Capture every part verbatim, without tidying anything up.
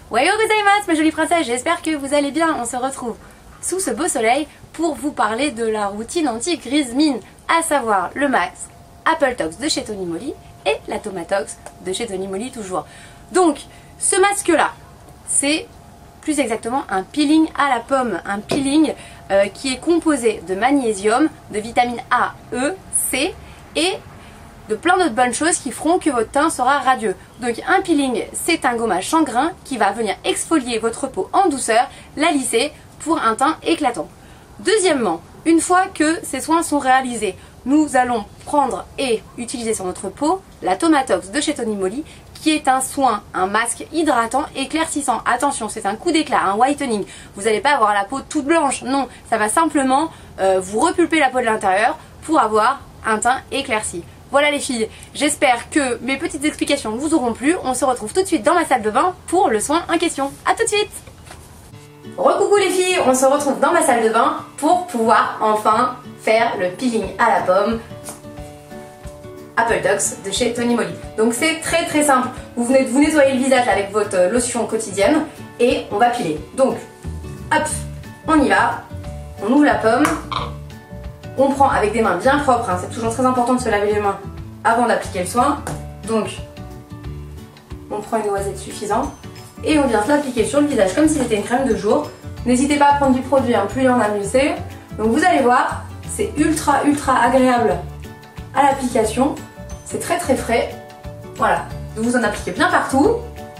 Ohayo gozaimasu, ma jolie princesse, j'espère que vous allez bien. On se retrouve sous ce beau soleil pour vous parler de la routine anti-grise mine, à savoir le masque Apple Tox de chez Tony Moly et la Tomatox de chez Tony Moly toujours. Donc, ce masque-là, c'est plus exactement un peeling à la pomme, un peeling euh, qui est composé de magnésium, de vitamine A, E, C et de plein d'autres bonnes choses qui feront que votre teint sera radieux. Donc un peeling, c'est un gommage sans grain qui va venir exfolier votre peau en douceur, la lisser pour un teint éclatant. Deuxièmement, une fois que ces soins sont réalisés, nous allons prendre et utiliser sur notre peau la Tomatox de chez Tony Moly, qui est un soin, un masque hydratant, éclaircissant. Attention, c'est un coup d'éclat, un whitening. Vous n'allez pas avoir la peau toute blanche, non, ça va simplement euh, vous repulper la peau de l'intérieur pour avoir un teint éclairci. Voilà les filles, j'espère que mes petites explications vous auront plu. On se retrouve tout de suite dans ma salle de bain pour le soin en question. A tout de suite. Recoucou les filles, on se retrouve dans ma salle de bain pour pouvoir enfin faire le peeling à la pomme Apple Tox de chez Tony Moly. Donc c'est très très simple, vous venez de vous nettoyer le visage avec votre lotion quotidienne et on va piler. Donc hop, on y va, on ouvre la pomme. On prend avec des mains bien propres, hein, c'est toujours très important de se laver les mains avant d'appliquer le soin. Donc, on prend une noisette suffisante et on vient se l'appliquer sur le visage comme si c'était une crème de jour. N'hésitez pas à prendre du produit, hein, plus il y en a mieux c'est. Donc vous allez voir, c'est ultra ultra agréable à l'application. C'est très très frais. Voilà, donc vous en appliquez bien partout.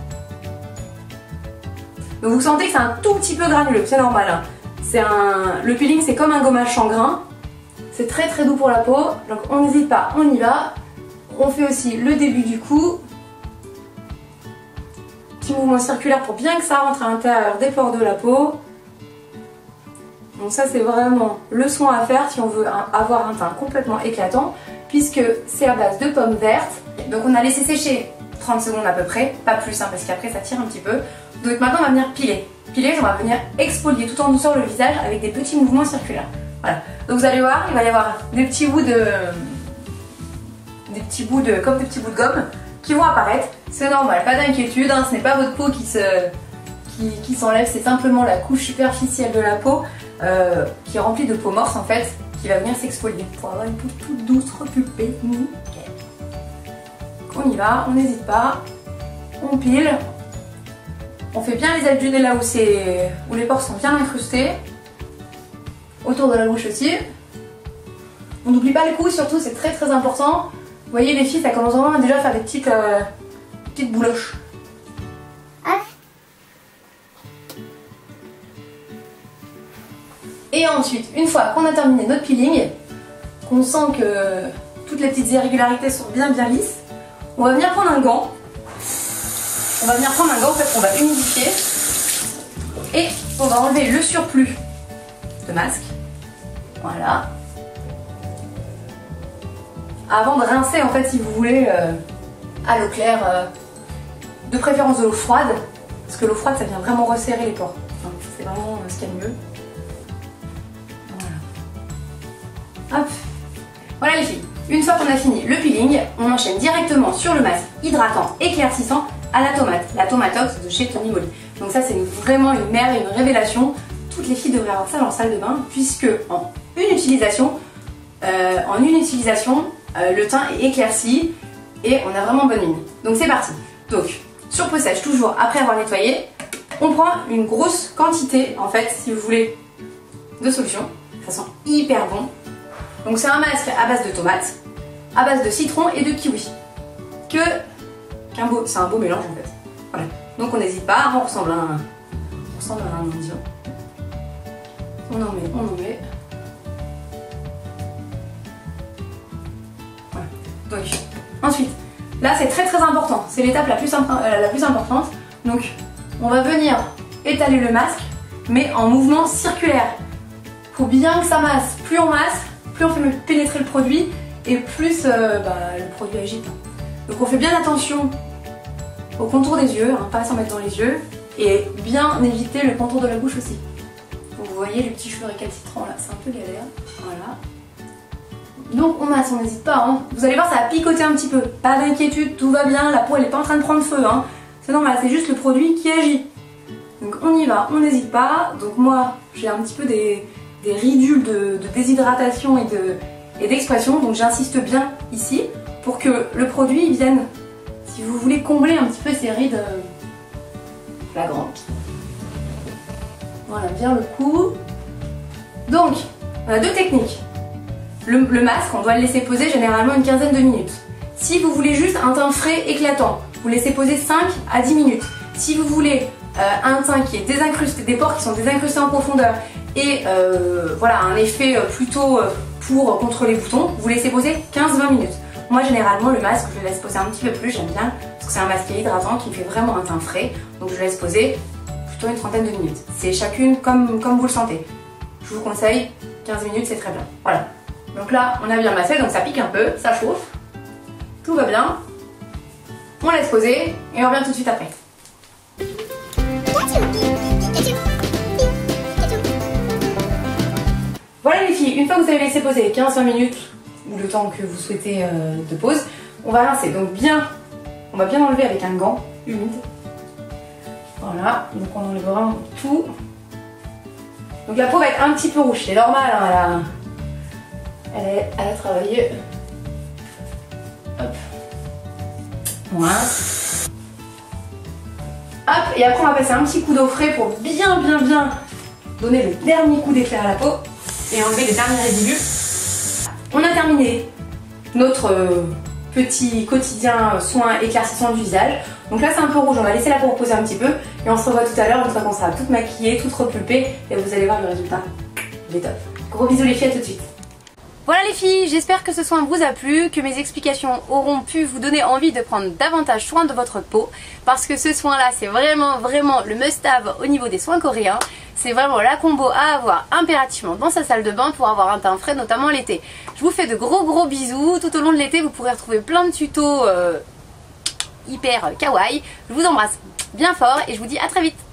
Donc vous sentez que c'est un tout petit peu granuleux, c'est normal. Hein. C'est un... Le peeling c'est comme un gommage sans grain. C'est très très doux pour la peau, donc on n'hésite pas, on y va. On fait aussi le début du cou. Petit mouvement circulaire pour bien que ça rentre à l'intérieur des pores de la peau. Donc ça c'est vraiment le soin à faire si on veut avoir un teint complètement éclatant, puisque c'est à base de pommes vertes. Donc on a laissé sécher trente secondes à peu près, pas plus hein, parce qu'après ça tire un petit peu. Donc maintenant on va venir piler. Piler, on va venir exfolier tout en douceur le visage avec des petits mouvements circulaires. Voilà. Donc vous allez voir, il va y avoir des petits bouts de, des petits bouts de, comme des petits bouts de gomme qui vont apparaître. C'est normal, pas d'inquiétude, hein, ce n'est pas votre peau qui se, qui, qui s'enlève, c'est simplement la couche superficielle de la peau euh, qui est remplie de peau morse en fait, qui va venir s'exfolier pour avoir une peau toute douce, repulpée, nickel. On y va, on n'hésite pas, on pile, on fait bien les ailes du nez là où, où les pores sont bien incrustés. Autour de la bouche aussi. On n'oublie pas le cou, surtout c'est très très important. Vous voyez les filles, ça commence vraiment à déjà faire des petites, euh, petites bouloches. Et ensuite, une fois qu'on a terminé notre peeling, qu'on sent que toutes les petites irrégularités sont bien bien lisses, on va venir prendre un gant. On va venir prendre un gant, en fait on va humidifier et on va enlever le surplus de masque. Voilà. Avant de rincer en fait si vous voulez euh, à l'eau claire, euh, de préférence de l'eau froide, parce que l'eau froide ça vient vraiment resserrer les pores. Enfin, c'est vraiment euh, ce qu'il y a de mieux. Voilà. Hop. Voilà les filles. Une fois qu'on a fini le peeling, on enchaîne directement sur le masque hydratant éclaircissant à la tomate, la Tomatox de chez Tony Moly. Donc ça c'est vraiment une merveille, une révélation. Toutes les filles devraient avoir ça dans la salle de bain, puisque en une utilisation, euh, en une utilisation, euh, le teint est éclairci et on a vraiment bonne mine. Donc c'est parti. Donc sur peau sèche toujours après avoir nettoyé, on prend une grosse quantité en fait, si vous voulez, de solution. Ça sent hyper bon. Donc c'est un masque à base de tomates, à base de citron et de kiwi. Que qu'un beau, c'est un beau mélange en fait. Voilà. Donc on n'hésite pas, on ressemble à un, on ressemble à un indien. On en met, on en met. Voilà. Donc, ensuite, là c'est très très important, c'est l'étape la, plus euh, la plus importante. Donc, on va venir étaler le masque, mais en mouvement circulaire. Faut bien que ça masse. Plus on masse, plus on fait pénétrer le produit et plus euh, bah, le produit agite. Donc on fait bien attention au contour des yeux, hein, pas s'en mettre dans les yeux, et bien éviter le contour de la bouche aussi. Vous voyez les petits cheveux récalcitrants là, c'est un peu galère. Voilà. Donc on masse, on n'hésite pas. Hein. Vous allez voir, ça va picoter un petit peu. Pas d'inquiétude, tout va bien, la peau elle n'est pas en train de prendre feu. Hein. C'est normal, c'est juste le produit qui agit. Donc on y va, on n'hésite pas. Donc moi j'ai un petit peu des, des ridules de, de déshydratation et de et d'expression, donc j'insiste bien ici pour que le produit vienne, si vous voulez combler un petit peu ces rides euh, flagrantes. Voilà, bien le coup. Donc on a deux techniques. Le, le masque, on doit le laisser poser généralement une quinzaine de minutes. Si vous voulez juste un teint frais éclatant, vous laissez poser cinq à dix minutes. Si vous voulez euh, un teint qui est désincrusté, des pores qui sont désincrustés en profondeur et euh, voilà, un effet plutôt pour contre les boutons, vous laissez poser quinze à vingt minutes. Moi généralement le masque je le laisse poser un petit peu plus, j'aime bien, parce que c'est un masque hydratant qui me fait vraiment un teint frais, donc je le laisse poser plutôt une trentaine de minutes. C'est chacune comme, comme vous le sentez. Je vous conseille quinze minutes, c'est très bien. Voilà. Donc là on a bien massé, donc ça pique un peu, ça chauffe, tout va bien. On laisse poser et on revient tout de suite après. Voilà les filles, une fois que vous avez laissé poser quinze à vingt minutes, ou le temps que vous souhaitez euh, de pause, on va rincer. Donc bien, on va bien enlever avec un gant humide. Voilà, donc on enlève vraiment tout. Donc la peau va être un petit peu rouge, c'est normal, hein, elle, a, elle, a, elle a travaillé. Hop. Voilà. Hop, et après on va passer un petit coup d'eau frais pour bien bien bien donner le dernier coup d'éclair à la peau et enlever les derniers résidus. On a terminé notre euh, petit quotidien soin éclaircissant du visage. Donc là c'est un peu rouge, on va laisser la peau reposer un petit peu et on se revoit tout à l'heure une fois qu'on sera toute maquillée, toute repulpée et vous allez voir le résultat. Il est top. Gros bisous les filles, à tout de suite. Voilà les filles, j'espère que ce soin vous a plu, que mes explications auront pu vous donner envie de prendre davantage soin de votre peau, parce que ce soin là c'est vraiment vraiment le must-have au niveau des soins coréens. C'est vraiment la combo à avoir impérativement dans sa salle de bain pour avoir un teint frais, notamment l'été. Je vous fais de gros gros bisous, tout au long de l'été vous pourrez retrouver plein de tutos euh, hyper kawaii. Je vous embrasse bien fort et je vous dis à très vite.